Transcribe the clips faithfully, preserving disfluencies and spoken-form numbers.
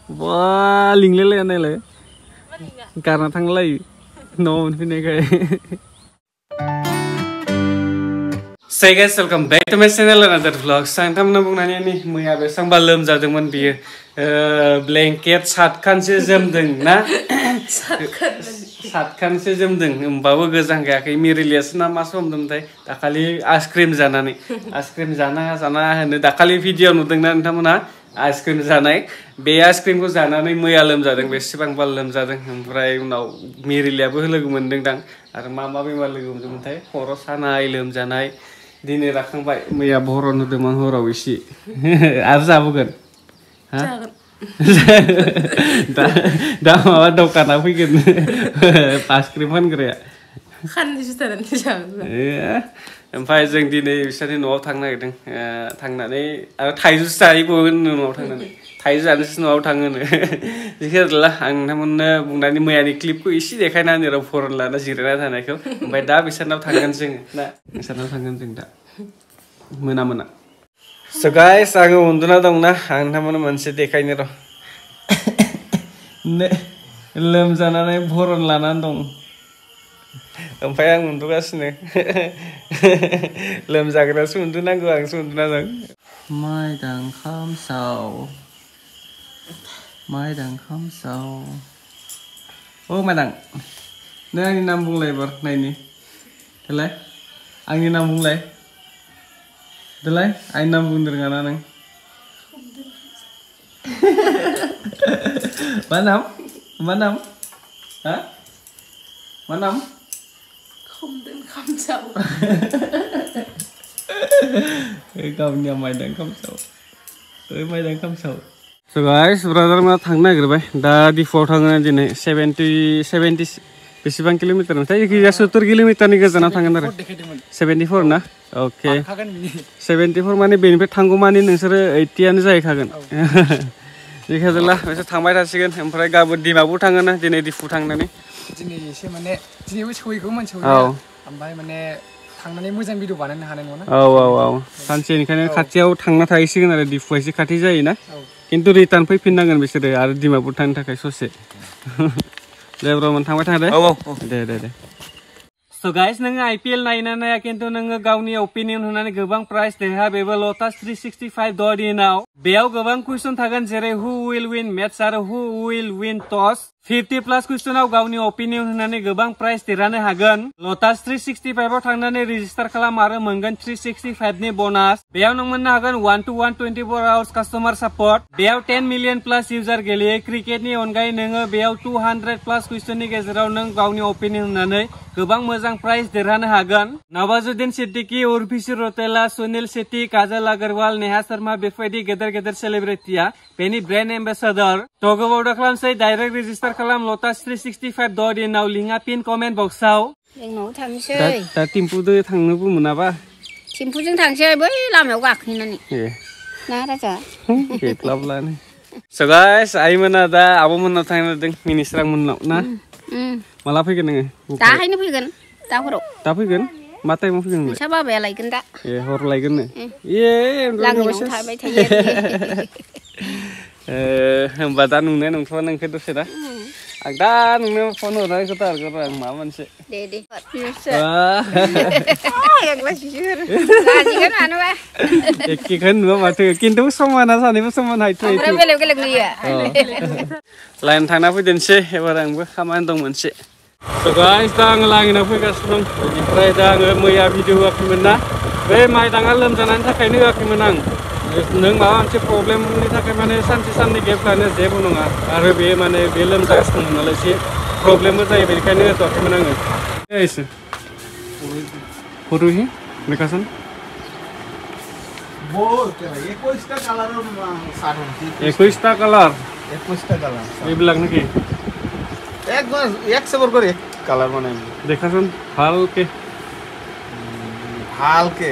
Wah, linglele anele. Karena tanglay. No, pinakay. So guys, welcome back to my channel another vlog. Sang tam na bung nanya ni, muya besang balem jadungman biar blanket satkan se jemdeng na. Satkan se jemdeng. Embawa gejang kayak mirilias na masom dum tay. Dakali ice cream jana ni, ice cream jana jana. Dakali video nudeng na entam na. Ice cream जानाय बे ice cream को जानानै मैया लोमजादों बेसेबां बार लोमजादों ओमफ्राय उनाव मिरिलियाबो लोगो मोनदों दां आरो मा मा बेमार लोगो मोनदोंमोनथाय खर' सानाय लोमजानाय दिनै राखांबाय मैया हराव नुदोंमोन हराव एसे आरो जाबोगोन हा दा दा माबा दखाना फैगोन ice cream फानग्राया खाननैसो थानानै जागोन ओमफ्राय जों दिनै बिसोरनि न'आव थांनो नागिरदों थांनानै आरो थाइजौसो जाहैबावगोन न'आव थांनानै थाइजौ जानोसो न'आव थाङोनो जिखिजाया आं नोंथांमोननो बुंनानै मैयानि क्लिपखौ एसे देखायनानै राव फरन लाना जिरायना थानायखौ ओमफ्राय दा बिसोरनाव थांगोन जों ना बिसोरनाव थांगोन जों दा मोना मोना स' गाइस आङो उन्दुना दंना आं नोंथांमोननो मोनसे देखायनो र' लोमजानानै फरन लानानै दं ओमफ्राय आं उन्दुगासिनो लोमजाग्रासो उन्दुनांगौ आंसो उन्दुना दं माइदां खामसाव माइदां खामसाव औ माइदां नों आंनि नाम बुंलाय एबार नायनि देलाय आंनि नाम बुंलाय देलाय आंनि नाम बुंनो रोङा ना नों मा नाम मा नाम हा मा नाम Komden kamsaw. गावनिया माइदां खामसाव ओइ माइदां खामसाव स' गाइस ब्रादार मा थांनो नागिरबाय दा डिफुआव थाङो दिनै सेभेन्टि सेभेन्टि बेसेबां किल'मिटार नाथाय जायखिजाया सत्तुर किल'मिटारनि गोजानाव थांगोन आरो सेभेन्टिफोर ना अके सेभेन्टिफोर माने बेनिफ्राय थांगौ माने नोंसोरो ओइटियानो जाहैखागोन जिखिजाया बिसोर थांबाय थासिगोन ओमफ्राय गाबोन डिमापुर थाङोना दिनै डिफु थांनानै दिनै एसे माने दिनैबो सहैगौमोन सहैनाया ओमफ्राय माने थांनानै मोजां भिडिअ बानायनो हानाय नङा औ औ औ सानसेनिखायनो खाथियाव थांना थाहैसिगोन आरो डिफुआ एसे खाथि जायोना खिन्थु रिटार्न फैफिननांगोन बिसोरो आरो डिमापुर थांनो थाखाय ससे दे ब्रमोन थांबाय थादो औ औ दे दे दे स' गाइस नोङो आइपिएल नायना नाया खिन्थु नोङो गावनि अपिनियन होनानै गोबां प्राइज देहा बेबो लटास थ्री सिक्सटी फाइभ डट इनआव बेयाव गोबां कुइसन थागोन जेरै हु विल विन मेट्स आरो हु विल विन टस फिफ्टी प्लास कुइसनाव गावनि अपिनियन होनानै गोबां प्राइज देरहानो हागोन लटास थ्री सिक्सटी फाइभ आव थांनानै रेजिस्टार खालाम आरो मोनगोन थ्री सिक्सटी फाइभ नि बनास बेयाव नों मोननो हागोन one two one twenty four hours customer support बेयाव टेन मिलियन प्लास इउजार गेलेयो क्रिकेटनि अनगायै नोङो बेयाव टू हंड्रेड प्लास कुइसननि गेजेराव नों गावनि अपिनियन होनानै गोबां मोजां प्राइज देरहानो हागोन नवाजुद्दिन सिद्दिकी उर्वशी रौतेला सुनील शेट्टी काजल अग्रवाल नेहा शर्मा बेफोरबायदि गेदेर गेदेर सेलिब्रिटिया बेनि ब्रेन्ड एम्बेसाडर थ' गोबाव दा खालामसै डाइरेक्ट रेजिस्टार खालाम लटास थ्री सिक्सटी फाइभ डट इनआव लिंकआ पिन कमेन्ट बक्सआव जोंनाव थांसै दा टिम्पुजों थांनोबो मोनाबा टिम्पुजों थांसै बै लामायाव गाखोनानै ना राजा बेख्लाबलानो स' गाइस आइमोना दा आब'मोननाव थांदों मिनिस्रां मोननाव ना माला फैगोन नोङो दाहायनो फैगोन दा हराव दा फैगोन मा टाइमाव फैगोन नोंसा बाबाया लायगोन दा ए हर लायगोननो ए लाङियाव थाबाय थायो होमबा दा नुनाय नंथ'वा नोंखौ दसे दा आं दा नोंनो फन हरनानै खोथा हरगोन आं माबा मोनसे दे दे लाजिगोन मानोबा एखेखौनो नुवा माथो खिन्थु समाना सानैबो समान हायथ' बेलेग बेलेग नुयो लाइन थांना फैदोंसै एबार आंबो खामानि दं मोनसे स' गाइस दा आङो लाङिनाव फैगासिनो दं बेनिफ्राय दा आङो मैया भिडिअ होआखैमोन ना बे माइदाङा लोमजानायनि थाखायनो होआखैमोन आं नों माबा मोनसे प्रब्लेमनि थाखाय माने सानसे साननै गेप लानो जेबो नङा आरो बे माने बे लोमजागासिनो दं नालाय एसे प्रब्लेमबो जायो बेनिखायनो होथ'वाखैमोन आङो एसे फट'हि लेखासन একৈশটা কালার একৈশটা কালার এইবিলাক নাকি একবার এক সেবর করে কালার বানাই দেখাচোন ভালকে ভালকে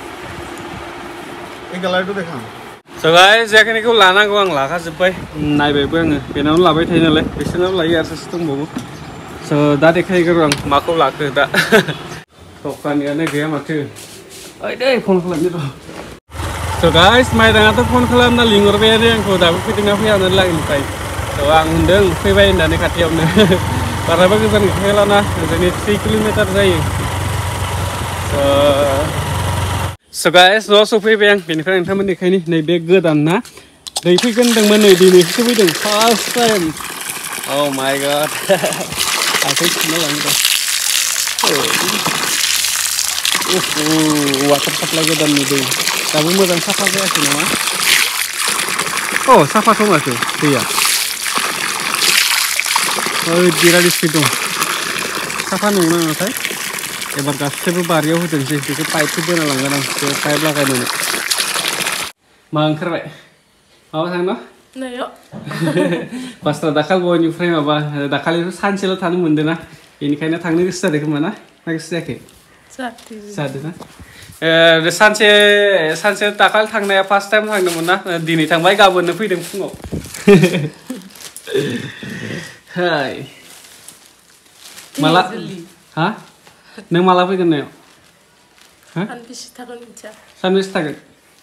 এই কালারটা দেখাম स' गाइस जाखिनिखौ लानांगौ आं लाखाजोब्बाय नायबायबो आङो बेनावनो लाबाय थायो नालाय बिसोरनाव लायो आरो सासे दंबावो स' दा देखायगोन आं माखौ लाखो दा दखानियानो गैया माथो ओइ दे फन खालामनि र' So guys, Maidang phone खालामना लिंहरबाय आरो आंखौ दाबो फैदोंना फैया होननानै लागोनिफ्राय so आं होनदों फैबाय होननानै खाथियावनो बाराबा गोजान गैखायालाना जोंनि three किल'मिटार जायो so so guys न'आव सफैबाय आं बेनिफ्राय नोंथांमोननि खायनि नैबे गोदान ना दै फैगोन होनदोंमोन नै दिनैसो फैदों first time oh my god आखाइ सुना लांदों वाटार साप्लाइ गोदाननि दै दाबो मोजां साफा जायाखै नामा अ साफाथ' माथो दैया ओइ बिराद स्पिड दं साफा नंगौना नङाथाय एबार गासैबो बारियाव होदोंसै बेखौ पाइपखौ बोना लांगोन आं बे पाइप लागायनानै मा ओंखारबाय माबा थांनो बासरा दाखाल बयनिफ्राय माबा दाखालिथ' सानसेल' थानो मोनदों ना बेनिखायनो थांनो गोसो जादों खोमा ना ना गोसो जायाखै जादों ना सानसे सानसे दाखालि थांनाया फार्स्ट टाइम थांदोंमोन ना दिनै थांबाय गाबोननो फैदों फुङाव हाय माला हा नों माला फैगोन नायाव सानबेसे थागोन सानबेसे थागोन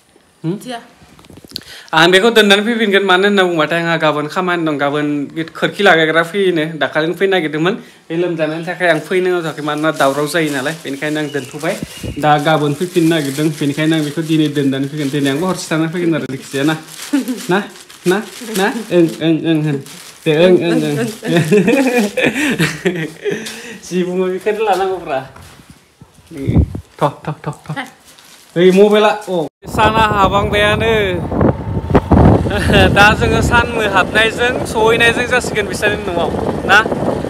आं बेखौ दोननानै फैफिनगोन मानो होनना बुंबाथाय आंहा गाबोन खामानि दं गाबोन खोरखि लागायग्रा फैयोनो दाखालिनो फैनो नागिरदोंमोन बे लोमजानायनि थाखाय आं फैनो होथाखै मानोना दावराव जायो नालाय बेनिखायनो आं दोनथ'बाय दा गाबोन फैफिननो नागिरदों बेनिखायनो आं बेखौ दिनै दोननानै फैगोन दिनै आंबो हरसे थानानै फैगोन आरो जायखिजाया ना ना ना ना ओं ओं ओं होन दे ओं ओं ओं जि बुङो बेखौनो लानांगौब्रा थ' थ' थ' थ' ओइ मबाइला अ साना हाबांबायानो दा जोङो सान हाबनायजों सहैनायजों जासिगोन बिसोरनि न'आव ना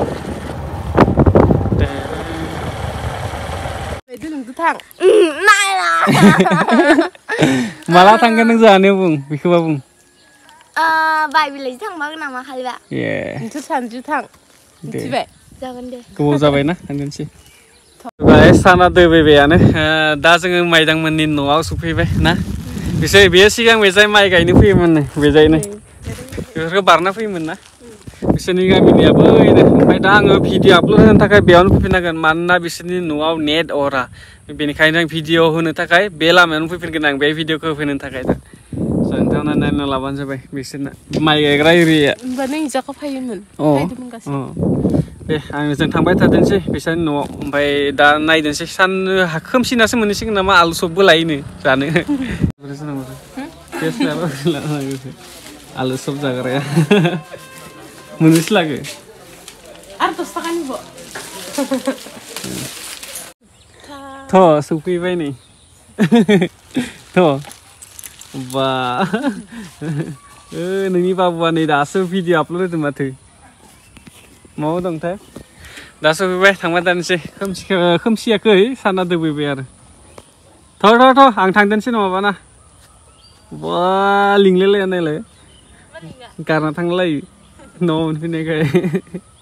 माला थांगोन नों जानो बुं बेखौबा बुं बाय बिलाइजों थांबागोन नामा खालिबा ए नोंसोर सानजु थां मिथिबाय जागोन दे गोबाव जाबायना थांगोनसै साना दोबैबायानो दा जोङो माइदांमोननि न'आव सफैबाय ना बिसोर बेयो सिगां बेजाय माइ गायनो फैयोमोन बेजायनो बेफोरखौ बारना फैयोमोन ना बिसोरनि गामिनियाबो ओमफ्राय दा आङो भिडिअ आपल'ड होनो थाखाय बेयावनो फैफिननांगोन मानोना बिसोरनि न'आव नेट अरा बेनिखायनो आं भिडिअ होनो थाखाय बे लामायावनो फैफिनगोन आं बे भिडिअखौ होफैनो थाखाय दा नोंथांमोना नायना लाबानो जाबाय बिसोरना माइ गायग्रा एरिया होमबा नों इजाखौ फैयोमोन दे आं जों थांबाय थादोंसै बिसोरनि न'आव ओमफ्राय दा नायदोंसै सान खोमसिनासो मोनहैसिगोन नामा आलु सबबो लायोनो जानो आलु सब जाग्राया मोननोसो लागो आरो दस थाखानि थ' सफैबाय नै थ' बा नोंनि बाबुआ नै दासो भिडिअ आपल'ड होदों माथो माबा दंथाय दा सफैबाय थांबाय दानोसै खोमसि खोमसियाखै साना दोबैबाय आरो थ' थ' थ' आं थांदोंसै नङाबा ना बा लिंलायलाया नायलाय गारना थांलायो न'आव मोनफैनायखाय